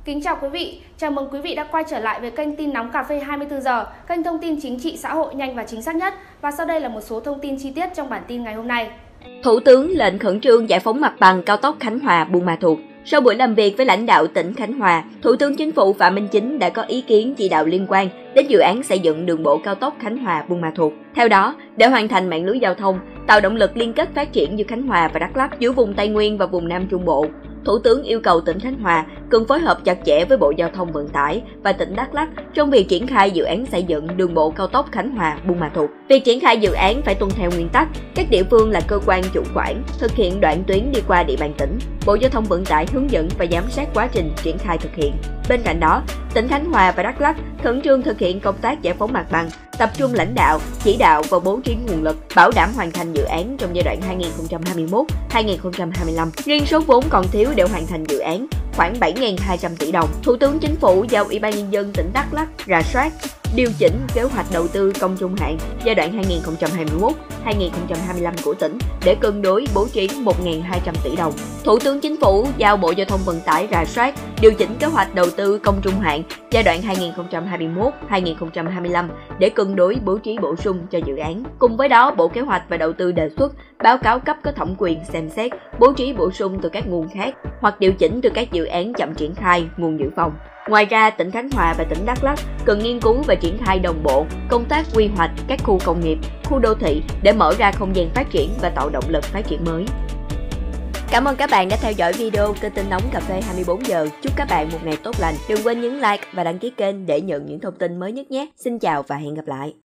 Kính chào quý vị, chào mừng quý vị đã quay trở lại với kênh tin nóng cà phê 24 giờ, kênh thông tin chính trị xã hội nhanh và chính xác nhất. Và sau đây là một số thông tin chi tiết trong bản tin ngày hôm nay. Thủ tướng lệnh khẩn trương giải phóng mặt bằng cao tốc Khánh Hòa - Buôn Ma Thuột. Sau buổi làm việc với lãnh đạo tỉnh Khánh Hòa, Thủ tướng Chính phủ Phạm Minh Chính đã có ý kiến chỉ đạo liên quan đến dự án xây dựng đường bộ cao tốc Khánh Hòa - Buôn Ma Thuột. Theo đó, để hoàn thành mạng lưới giao thông, tạo động lực liên kết phát triển giữa Khánh Hòa và Đắk Lắk giữa vùng Tây Nguyên và vùng Nam Trung Bộ, Thủ tướng yêu cầu tỉnh Khánh Hòa cần phối hợp chặt chẽ với Bộ Giao thông Vận tải và tỉnh Đắk Lắk trong việc triển khai dự án xây dựng đường bộ cao tốc Khánh Hòa - Buôn Ma Thuột. Việc triển khai dự án phải tuân theo nguyên tắc các địa phương là cơ quan chủ quản, thực hiện đoạn tuyến đi qua địa bàn tỉnh. Bộ Giao thông Vận tải hướng dẫn và giám sát quá trình triển khai thực hiện. Bên cạnh đó, tỉnh Khánh Hòa và Đắk Lắk khẩn trương thực hiện công tác giải phóng mặt bằng, tập trung lãnh đạo, chỉ đạo và bố trí nguồn lực, bảo đảm hoàn thành dự án trong giai đoạn 2021-2025. Riêng số vốn còn thiếu để hoàn thành dự án khoảng 7.200 tỷ đồng. Thủ tướng Chính phủ giao Ủy ban Nhân dân tỉnh Đắk Lắk rà soát, điều chỉnh kế hoạch đầu tư công trung hạn giai đoạn 2021-2025 của tỉnh để cân đối bố trí 1.200 tỷ đồng. Thủ tướng Chính phủ giao Bộ Giao thông Vận tải rà soát, điều chỉnh kế hoạch đầu tư công trung hạn giai đoạn 2021-2025 để cân đối bố trí bổ sung cho dự án. Cùng với đó, Bộ Kế hoạch và Đầu tư đề xuất báo cáo cấp có thẩm quyền xem xét bố trí bổ sung từ các nguồn khác hoặc điều chỉnh từ các dự án chậm triển khai nguồn dự phòng. Ngoài ra, tỉnh Khánh Hòa và tỉnh Đắk Lắk cần nghiên cứu và triển khai đồng bộ công tác quy hoạch các khu công nghiệp, khu đô thị để mở ra không gian phát triển và tạo động lực phát triển mới. Cảm ơn các bạn đã theo dõi video kênh tin nóng cà phê 24 giờ. Chúc các bạn một ngày tốt lành. Đừng quên nhấn like và đăng ký kênh để nhận những thông tin mới nhất nhé. Xin chào và hẹn gặp lại.